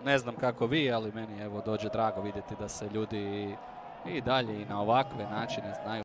Ne znam kako vi, ali meni evo dođe drago vidjeti da se ljudi i dalje i na ovakve načine znaju